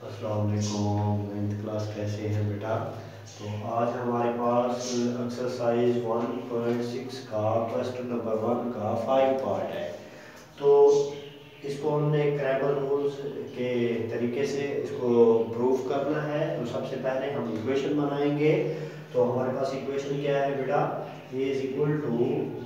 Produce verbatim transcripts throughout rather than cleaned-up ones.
अस्सलाम वालेकुम। Ninth class कैसे हैं बेटा? तो आज हमारे पास एक्सरसाइज वन पॉइंट सिक्स का क्वेश्चन नंबर वन का फाइव पार्ट है। तो इसको हमने क्रैमर रूल्स के तरीके से इसको प्रूफ करना है। तो सबसे पहले हम इक्वेशन बनाएंगे। तो हमारे पास इक्वेशन क्या है बेटा? A is equal to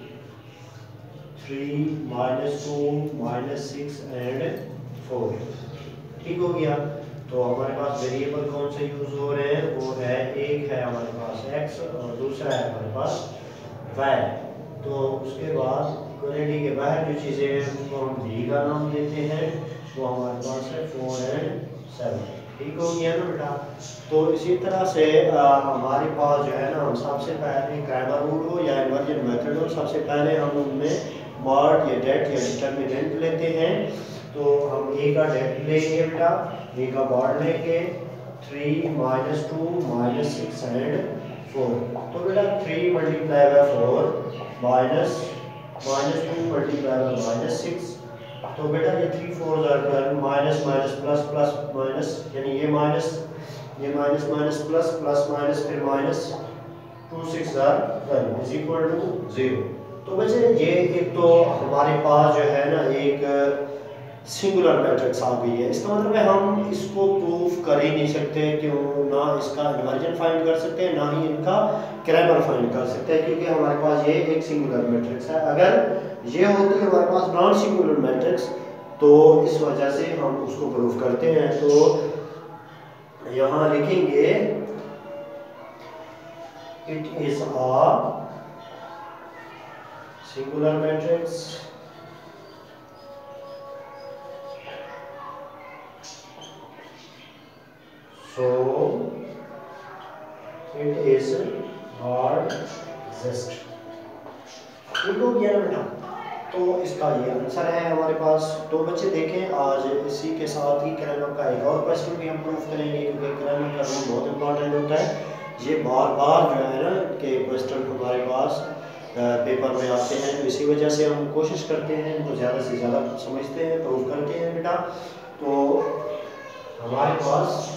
three minus two minus six and four. ठीक हो गया। तो हमारे पास वेरिएबल कौन से यूज हो रहे हैं? वो है, एक है हमारे पास x और दूसरा है हमारे पास y। तो उसके बाद इक्वलिटी के बाहर जो चीज़ें हैं उसको हम v का नाम देते हैं। वो हमारे पास है फोर एंड सेवन। ठीक हो गया ना बेटा? तो इसी तरह से आ, हमारे पास जो है ना, हम सबसे पहले क्रैमर रूल हो या इन्वर्जन मेथड हो, सबसे पहले हम उनमें मॉड या डेट या डिटर्मिनेंट लेते हैं। तो हम ए का डेट लेंगे बेटा, ए का मॉड लेंगे, three minus two minus six and four. तो बेटा three multiply by four minus minus two multiply by minus six. तो बेटा ये थ्री फोर जार minus minus plus plus minus, यानी ये माइनस ये minus minus plus plus minus फिर माइनस टू सिक्स जार twelve is equal to zero. तो बच्चे ये एक तो हमारे पास जो है ना एक सिंगुलर मैट्रिक्स आ गई है। इसका मतलब है हम इसको प्रूफ कर ही नहीं सकते, क्यों ना इसका इन्वर्जन फाइंड कर सकते हैं, ना ही इनका क्रैमर फाइंड कर सकते हैं, क्योंकि हमारे पास ये एक सिंगुलर मैट्रिक्स है। अगर ये होती है हमारे पास नॉन सिंगुलर मैट्रिक्स, तो इस वजह से हम उसको प्रूफ करते हैं। तो यहाँ लिखेंगे it is a singular matrix so it is not exist। ठीक हो गया ना बेटा? तो इसका ये आंसर है हमारे पास। तो बच्चे देखें, आज इसी के साथ ही क्रैमर का एक और क्वेश्चन भी हम प्रूफ करेंगे, क्योंकि क्रैमर का रूल बहुत इंपॉर्टेंट होता है। ये बार बार जो है ना कि क्वेश्चन हमारे पास पेपर में आते हैं, तो इसी वजह से हम कोशिश करते हैं इनको ज़्यादा से ज़्यादा समझते हैं, प्रूफ करते हैं बेटा। तो हमारे पास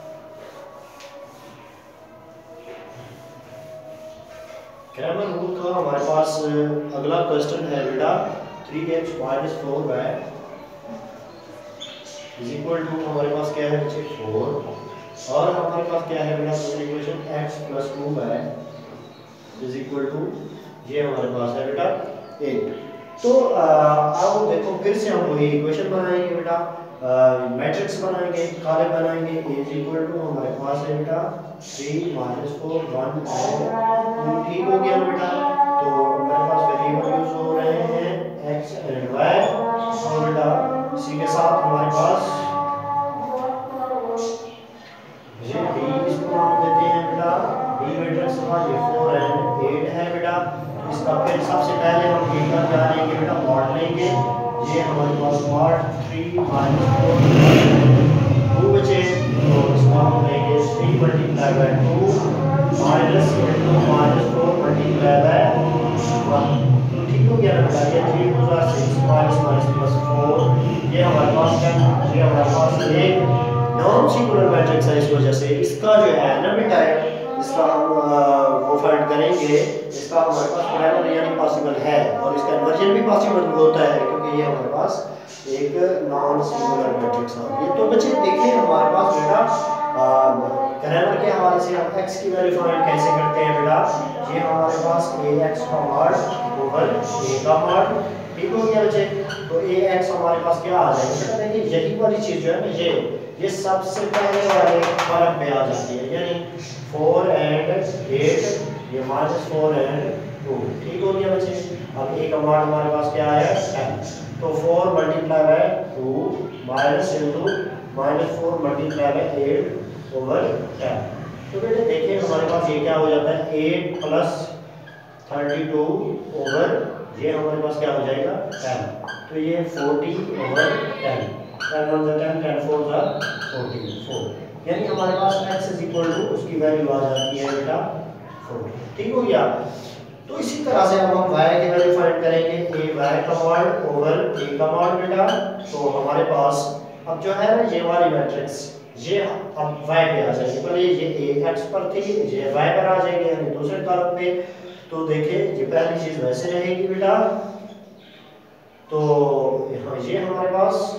क्रैमर रूल का हमारे पास अगला क्वेश्चन है बेटा, three X minus four Y is equal to, हमारे पास क्या है बच्चे? फोर। और हमारे पास क्या है बेटा दूसरी equation, X plus two Y is equal to, ये हमारे पास है बेटा एट। तो अब देखो फिर से हम वही इक्वेशन बनाएंगे बेटा, मैट्रिक्स बनाएंगे, काले बनाएंगे। ए इज इक्वल टू हमारे पास है बेटा three minus four one two. ठीक हो गया बेटा? तो हमारे पास वेरिएबल यूज हो रहे हैं एक्स एंड वाई। तो बेटा इसी के साथ हमारे पास ये बी इसको नाम देते हैं बेटा, बी मैट्रिक्स का ये फोर एंड एट है बेटा। इसका फिर सबसे पहले हम ए का क्या लेंगे बेटा? मॉड लेंगे। ये हमारे पास mod three minus four two बचे, तो इसका हम लेंगे three multiply by two minus two minus four multiply by one. तो ठीक हो गया ना बेटा? ये थ्री टू ज़ा six minus minus plus four. ये हमारे पास क्या, ये हमारे पास एक नॉन सिंगुलर मैट्रिक्स है, इस वजह से इसका जो है ना बेटा, इसका हम वो फाइंड करेंगे, इसका हमारे पास क्रैमर यानी पॉसिबल है, और इसका इन्वर्जन भी पॉसिबल होता है, क्योंकि ये हमारे पास एक नॉन सिंगुलर मैट्रिक्स आ गई। तो बच्चे देखिए हमारे पास बेटा क्रैमर के हवाले से हम x की वैल्यू फाइंड कैसे करते हैं बेटा? ये हमारे पास ax का मॉड ओवर a का मॉड। ठीक हो गया बच्चे? तो ax हमारे पास क्या आ जाएगा बेटा? देखिए यही वाली चीज जो है ना, ये ये सबसे पहले वाले फर्क में आ जाती है, यानी फोर एंड एट, ये माइनस फोर एंड टू। ठीक हो गया बच्चे? अब a का मॉड हमारे पास क्या है? टेन। तो four multiply by two minus into minus four multiply by eight over ten. तो बेटे देखिए हमारे पास ये क्या हो जाता है? Eight plus thirty two over, ये हमारे पास क्या हो जाएगा? टेन। तो ये forty over ten, ten one ज़ा टेन, टेन फोर ज़ा फोर्टी, फोर। यानी हमारे पास x इज इक्वल टू उसकी वैल्यू आ जाती है बेटा फोर। ठीक हो गया? तो इसी तरह से अब हम y की वैल्यू फाइंड करेंगे, a y का मॉड ओवर a का मॉड बेटा। तो हमारे पास अब जो है ना ये वाली मैट्रिक्स, ये अब वाई पे आ जाएगी, पहले ये एक्स पर थी, ये वाई पर आ जाएगी यानी दूसरे कॉलम पे। तो देखिए ये पहली चीज वैसे रहेगी बेटा, तो यहाँ ये हमारे पास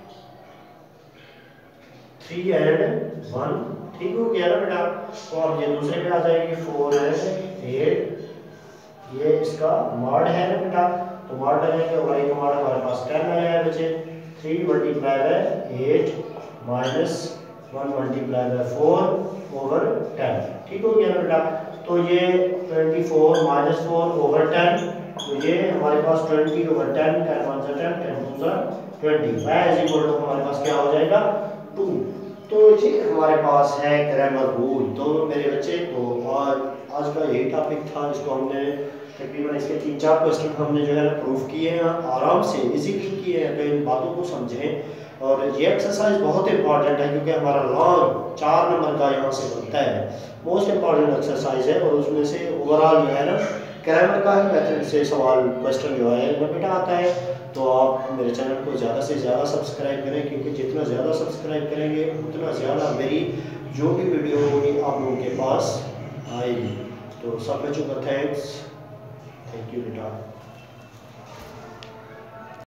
थ्री एंड वन, ठीक हो गया ना बेटा। तो अब ये दूसरे पे आ जाएगी फोर एंड एट, ये इसका मॉड है ना बेटा, तो मॉड डालेंगे और एक मॉड हमारे पास टेन आया है बच्चे। Three multiply by eight minus one multiply by four over ten, ठीक हो गया ना बेटा। तो ये twenty four minus four over ten, तो ये हमारे पास twenty over ten, ten one जा टेन, टेन टू जा twenty, y is equal to हमारे पास क्या हो जाएगा टू। तो ये हमारे पास है ग्रामर रूल। तो मेरे बच्चे तो आज आज का यही टॉपिक था जिसको हमने तकरीबन इसके तीन चार क्वेश्चन हमने जो है ना प्रूफ किए हैं, आराम से इजीली किए हैं, तो इन बातों को समझें। और ये एक्सरसाइज बहुत इंपॉर्टेंट है क्योंकि हमारा लॉन्ग चार नंबर का यहाँ से बनता है, मोस्ट इंपॉर्टेंट एक्सरसाइज है। और उसमें से ओवरऑल जो है ना ग्रामर का ही मेथड से सवाल क्वेश्चन जो है ना बेटा आता है। तो आप मेरे चैनल को ज़्यादा से ज़्यादा सब्सक्राइब करें, क्योंकि जितना ज़्यादा सब्सक्राइब करेंगे उतना ज़्यादा मेरी जो भी वीडियो होगी आप लोगों के पास आएगी। तो सब बच्चों का थैंक्स, थैंक यू बेटा।